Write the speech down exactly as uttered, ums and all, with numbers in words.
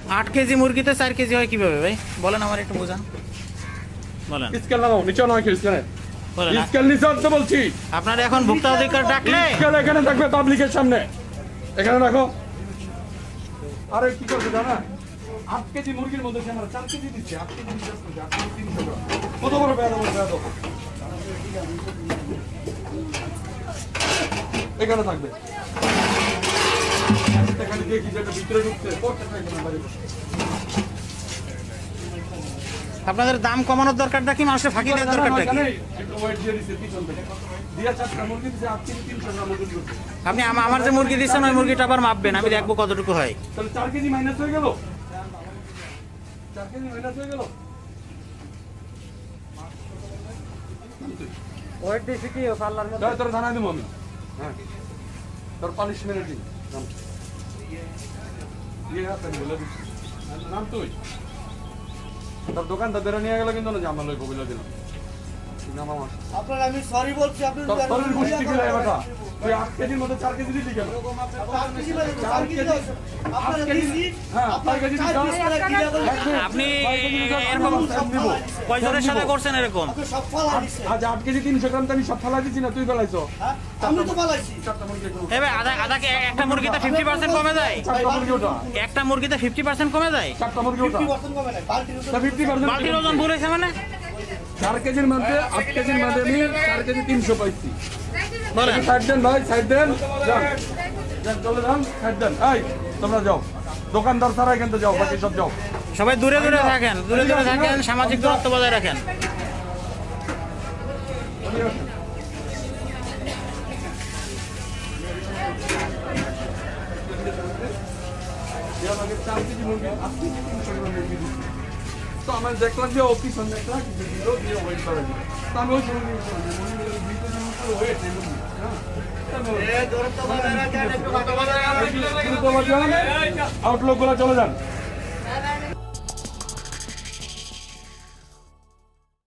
আট কেজি মুরগিতে চার কেজি হয় কিভাবে ভাই বলেন আমার একটু বোঝান বলেন। স্কেল লাগাও নিচে নয় কেজি স্কেল বলেন স্কেল নিচে তো বলছি। আপনার এখন ভোক্তা অধিকার ডাকলে স্কেল এখানে থাকবে পাবলিকের সামনে, এখানে রাখো। আরে কি করবে জানা, আট কেজি মুরগির মধ্যে সে আমরা চার কেজি দিচ্ছি, আট কেজি দিচ্ছি, আট কেজি তিনশো গ্রাম। কত বড় বেয়াদব বেয়াদব, এখানে থাকবে। এখানে দেখি যেটা ভিতরে ঢুকছে পড়তে থাকবে না বাড়ি। আপনাদের দাম কমানোর দরকারটা কি, মানুষের ফাঁকি দেওয়ার দরকারটা কি? আপনি আমার যে মুরগি দিচ্ছেন ওই মুরগিটা আবার মাপবেন, আমি দেখবো কতটুকু হয়। তাহলে চার কেজি মাইনাস হয়ে গেল, চার কেজি মাইনাস হয়ে গেল। ওয়েট দিছি কি পাল্লার মধ্যে তোর থানায় দেবো আমি। হ্যাঁ তোর পানিশমেন্ট দিন নাম ইয়ে হাতে বলে দিচ্ছি নাম তুই। তোর দোকানটা বেরো নিয়ে গেল কিন্তু না যে আমার লই বলে দিলাম নাম আমার। আপনার আমি সরি বলছি, আপনি তোর তোর গোষ্ঠী কি রে বেটা, তুই আট কেজির মধ্যে চার কেজি দিলি কেন? চার কেজি মানে চার কেজি আপনার দিছি। হ্যাঁ চার কেজি দিছি। আপনি এরকম কয়জনের সাথে করছেন এরকম? আপনি সব ফলা দিছেন। আজ আট কেজি তিনশো গ্রাম তো আমি সব ফেলা দিচ্ছি না, তুই ফেলাইছো। হ্যাঁ আমি তো ফলাইছি। চারটা মুরগি করো। এবার আধা আধাকে একটা মুরগিতে ফিফটি পার্সেন্ট কমে যায়, চারটা মুরগি ওটা, একটা মুরগিতে ফিফটি পার্সেন্ট কমে যায়। চারটা মুরগি ওটা, পঞ্চাশ পার্সেন্ট কমে নাই, বালতির উপর ফিফটি পার্সেন্ট। বালতির ওজন ভুল হয়েছে মানে চার কেজির মধ্যে আট কেজির মধ্যে আমি চার কেজি তিনশো পাইছি। বলেন। সাইড দেন ভাই, সাইড দেন, যান যান চলে যান, সাইড দেন। এই তোমরা যাও, দোকানদার ছাড়া এখান থেকে যাও, বাকি সব যাও। সবাই দূরে দূরে থাকেন, দূরে দূরে থাকেন, সামাজিক দূরত্ব বজায় রাখেন। চার কেজি মুরগি আট কেজি তিনশো গ্রাম মুরগি দিচ্ছি। তো আমার দেখলাম যে অফিস দেখলাম কিছু দিল দিয়ে ওয়েট করে দিল। তো আমি ওই মুরগি দুই কেজি মুরগি ওয়েট এই মুরগি হ্যাঁ আউটলুক গুলো চলে যান।